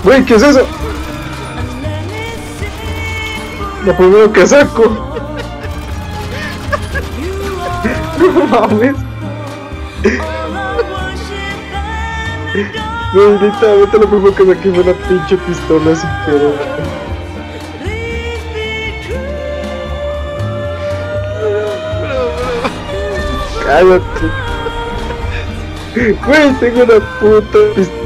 Güey, ¿qué es eso? Lo primero que saco. No mames. Güey, literalmente lo primero que saqué fue una pinche pistola sin querer. Cállate. Güey, tengo una puta pistola.